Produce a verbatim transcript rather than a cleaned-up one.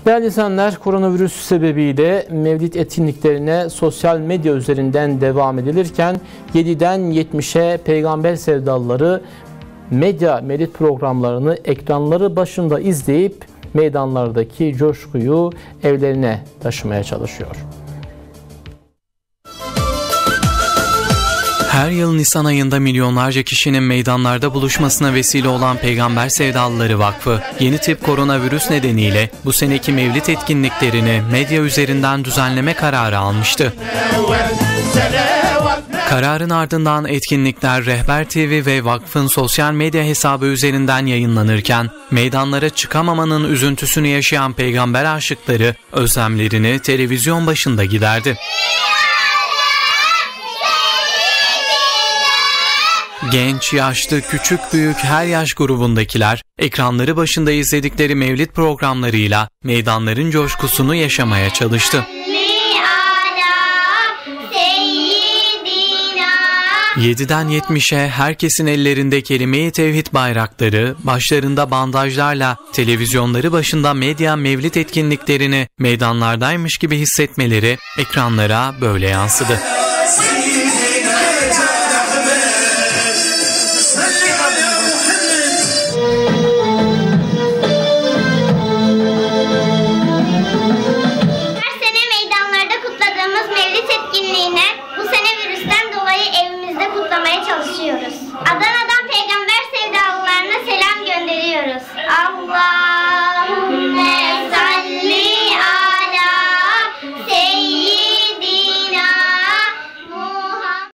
Değerli insanlar, koronavirüs sebebiyle mevlid etkinliklerine sosyal medya üzerinden devam edilirken yediden yetmişe peygamber sevdalıları medya mevlid programlarını ekranları başında izleyip meydanlardaki coşkuyu evlerine taşımaya çalışıyor. Her yıl Nisan ayında milyonlarca kişinin meydanlarda buluşmasına vesile olan Peygamber Sevdalıları Vakfı, yeni tip koronavirüs nedeniyle bu seneki mevlid etkinliklerini medya üzerinden düzenleme kararı almıştı. Kararın ardından etkinlikler Rehber T V ve vakfın sosyal medya hesabı üzerinden yayınlanırken, meydanlara çıkamamanın üzüntüsünü yaşayan peygamber aşıkları özlemlerini televizyon başında giderdi. Genç, yaşlı, küçük, büyük her yaş grubundakiler ekranları başında izledikleri mevlid programlarıyla meydanların coşkusunu yaşamaya çalıştı. yediden yetmişe herkesin ellerinde kelime-i tevhid bayrakları, başlarında bandajlarla televizyonları başında medya mevlid etkinliklerini meydanlardaymış gibi hissetmeleri ekranlara böyle yansıdı. Bu sene virüsten dolayı evimizde kutlamaya çalışıyoruz. Adana